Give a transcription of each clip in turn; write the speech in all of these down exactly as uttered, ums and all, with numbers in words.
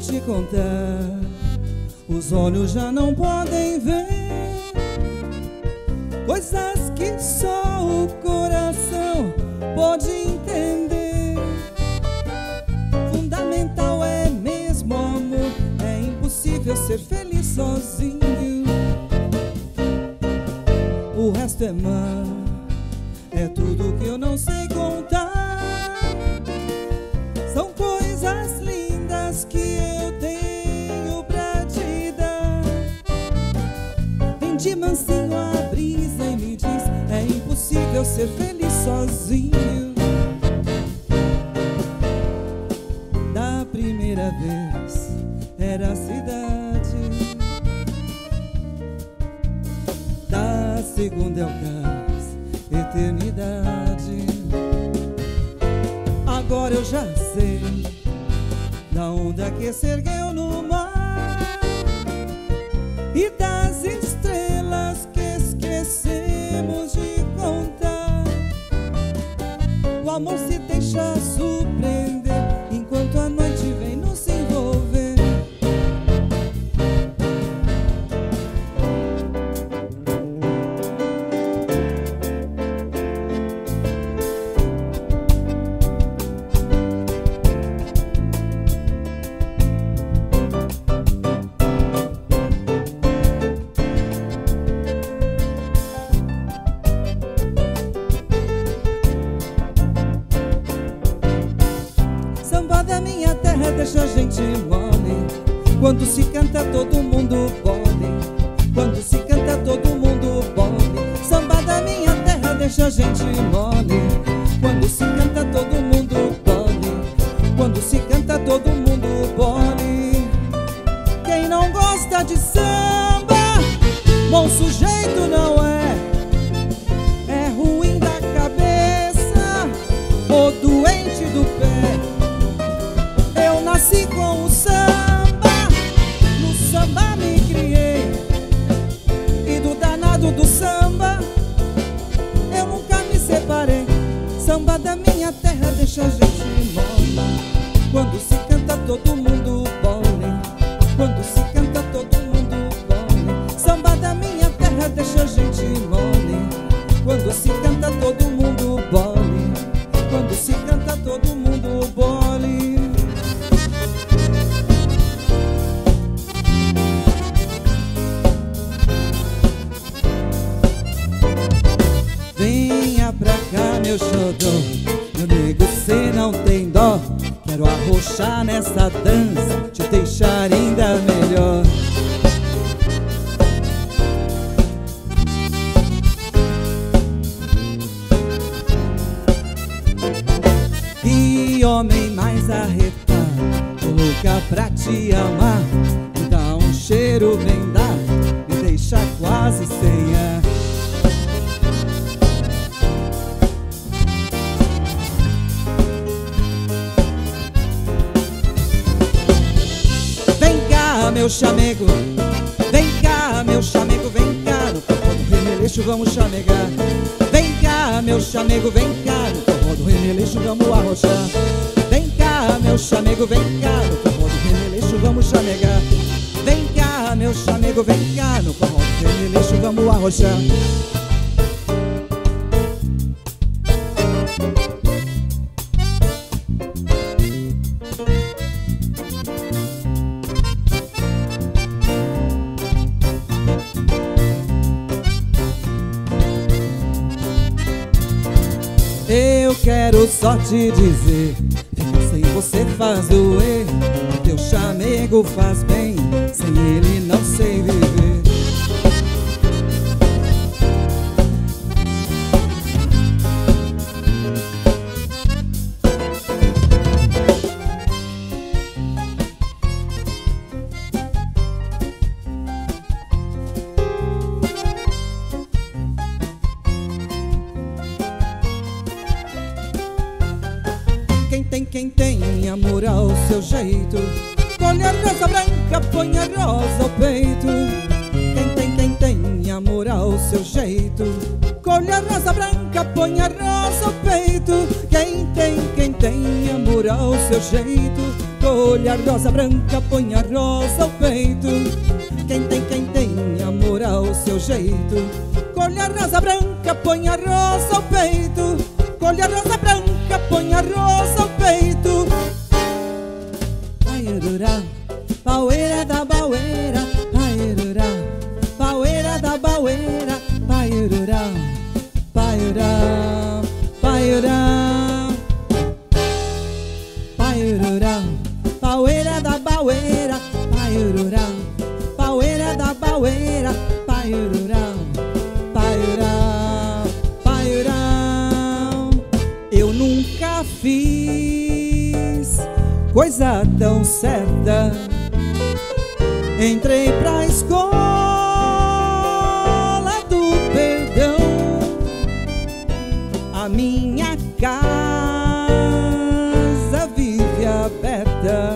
te contar, os olhos já não podem ver coisas que só o coração pode entender. Fundamental é mesmo amor, é impossível ser feliz sozinho. O resto é mar, é tudo que eu não sei contar. São coisas lindas que eu tenho pra te dar. Vem de mansinho a brisa e me diz, é impossível ser feliz sozinho. Da primeira vez era a cidade, da segunda é o cais, eternidade. Agora eu já sei da onda que se ergueu no mar e das estrelas que esquecemos de contar. O amor se deixa surpreender enquanto a noite vem nos envolver. Samba da minha terra deixa a gente mole, quando se canta todo mundo bole, quando se canta todo mundo bole. Samba da minha terra deixa a gente mole, quando se canta todo mundo bole, quando se canta todo mundo bole. Quem não gosta de samba, bom sujeito não é, é ruim da cabeça ou doente do pé. Nasci com o samba, no samba me criei, e do danado do samba eu nunca me separei. Samba da minha terra deixa a gente mole, quando se canta todo mundo bole, quando se canta todo mundo bole. Samba da minha terra deixa a gente mole, quando se canta todo mundo bole, quando se canta todo mundo bole. Venha pra cá, meu xodó, meu nego, cê não tem dó. Quero arrochar nessa dança, te deixar ainda melhor. Que homem mais arretado, tô louca pra te amar. Me dá um cheiro bem dado, me deixa quase sem ar. Meu chamego, vem cá, meu chamego, vem cá, no forró do remeleixo vamos chamegar. Vem cá, meu chamego, vem cá, no forró do remeleixo vamos arrochar. Vem cá, meu chamego, vem cá, no forró do remeleixo vamos chamegar. Vem cá, meu chamego, vem cá, no forró do remeleixo vamos arrochar. Eu quero só te dizer, ficar sem você faz doer. Teu chamego faz bem, sem ele não sei viver. Quem tem, quem tem amor ao seu jeito, colhe a rosa branca, põe a rosa ao peito. Quem tem, quem tem amor ao seu jeito, colhe a rosa branca, põe a rosa ao peito. Quem tem, quem tem amor ao seu jeito, Colhe a rosa branca, põe a rosa ao peito. Quem tem, quem tem amor ao seu jeito. Colhe a rosa branca, põe a rosa ao peito. Colhe a rosa branca, põe a rosa ao peito. Pairurá, paueira da baueira. Pairurá, paueira da baueira. Pairurá, pairurá, pairurá. Pairurá, paueira da baueira. Pairurá, paueira da baueira. Pairurá, pairurá, pairurá. Eu nunca fiz coisa tão certa. Entrei pra escola do perdão. A minha casa vive aberta.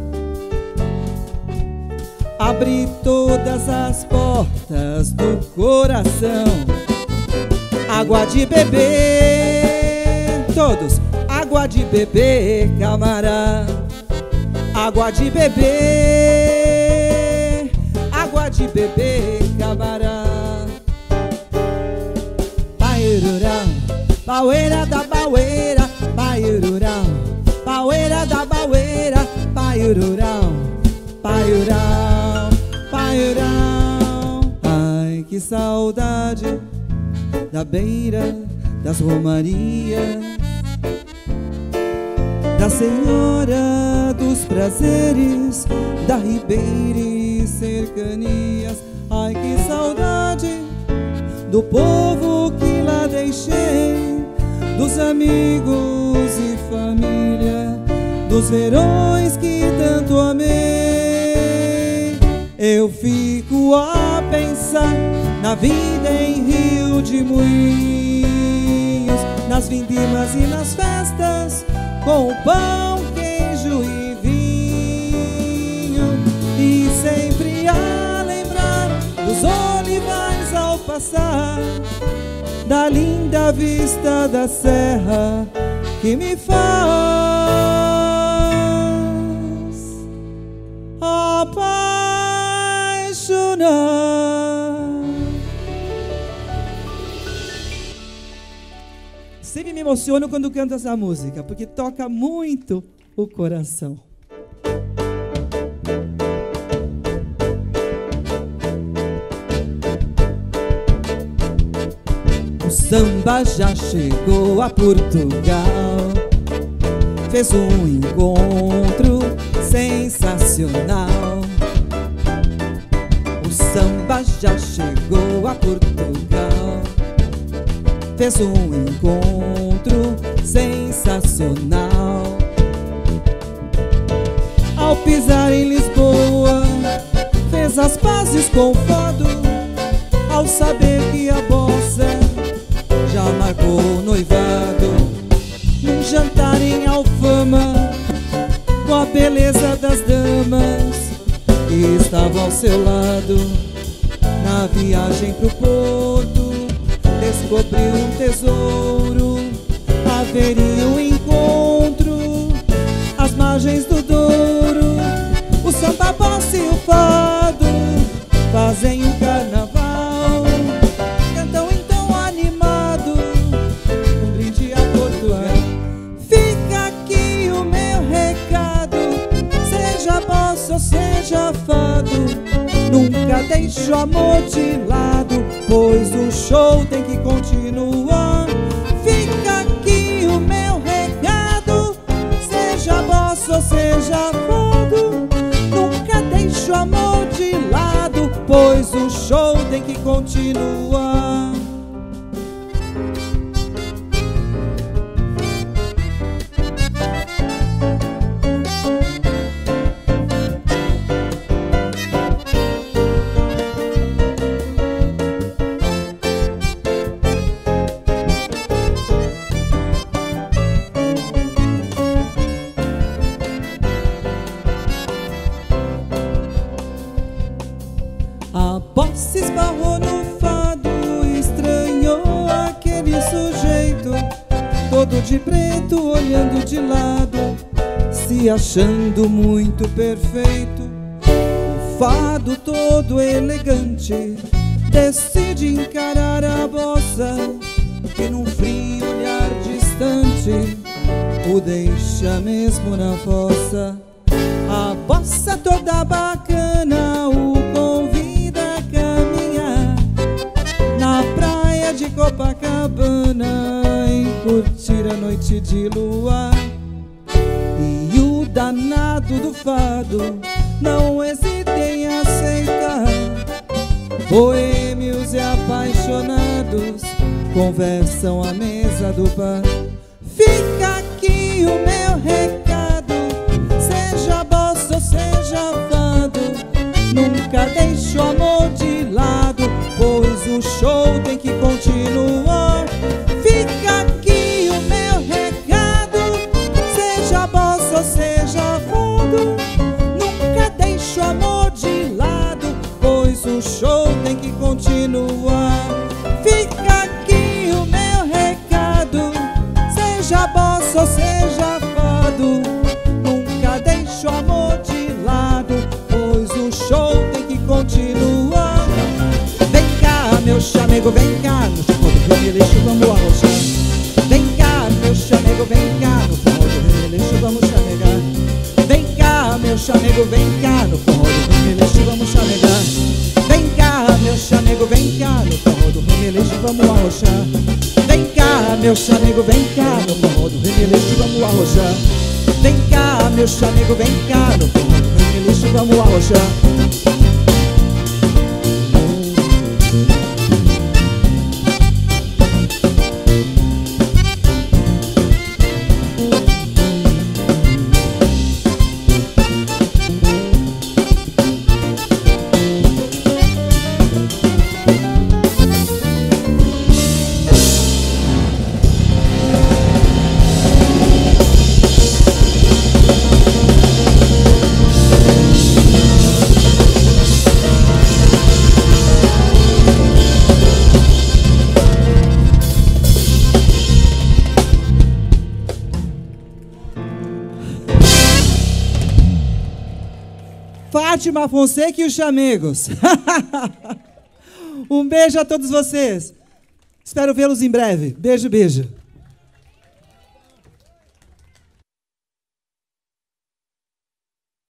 Abri todas as portas do coração. Água de beber, todos. Água de beber, camará. Água de beber, água de beber, camará. Pairurá, paueira da baueira. Pairurá, paueira da baueira. Pairurá, pairurá, pairurá. Ai, que saudade da beira das romarias, da senhora dos prazeres, da ribeira e cercanias. Ai, que saudade do povo que lá deixei, dos amigos e família, dos verões que tanto amei. Eu fico a pensar na vida em Rio de Moinhos, nas vindimas e nas festas, com o pão, queijo e vinho. E sempre a lembrar dos olivais ao passar, da linda vista da serra que me faz apaixonar. Sempre me emociono quando canto essa música, porque toca muito o coração. O samba já chegou a Portugal, fez um encontro sensacional. O samba já chegou a Portugal, fez um encontro sensacional. Ao pisar em Lisboa, fez as pazes com o fado, ao saber que a bossa já marcou o noivado. Num jantar em Alfama, com a beleza das damas que estavam ao seu lado, na viagem pro Porto, descobriu um tesouro. Haveria um encontro às margens do Douro. O samba, bossa e o fado fazem um carnaval, cantam então animado um brinde a Portugal. Fica aqui o meu recado, seja bossa ou seja fado, nunca deixe o amor de lado, pois o show tem que continuar. Fica aqui o meu recado, seja bossa ou seja fado, nunca deixe o amor de lado, pois o show tem que continuar. A bossa esbarrou no fado, estranhou aquele sujeito, todo de preto olhando de lado, se achando muito perfeito. O fado todo elegante decide encarar a bossa, que num frio olhar distante o deixa mesmo na fossa. A bossa toda bacana o convida a caminhar na praia de Copacabana e curtir a noite de luar. E o danado do fado não hesita em aceitar. Boêmios e apaixonados conversam à mesa do bar. Fica aqui o meu recado, seja bossa ou seja fado, nunca deixe o amor de lado, pois o show tem que continuar. Fica aqui o meu recado, seja bossa ou seja fado, nunca deixe o amor de lado, pois o show tem que continuar. Fica aqui o meu recado, seja bossa ou seja fado, nunca deixe o amor de lado, pois o show tem que continuar. Vem cá, meu chamego, vem cá, no forró do remeleixo vamos arrochar. Vem cá, meu chamego, vem cá, no forró do remeleixo vamos chamegar. Vem cá, meu chamego, vem cá, no forró do remeleixo vamos chamegar. Vem cá, meu chamego, vem cá, no forró do remeleixo vamos arrochar. Vem cá, meu chamego, vem cá, no forró do remeleixo vamos arrochar. Vem cá, meu chamego, vem cá, no forró do remeleixo vamos arrochar. Fátima Fonseca e os chamegos. Um beijo a todos vocês. Espero vê-los em breve. Beijo, beijo.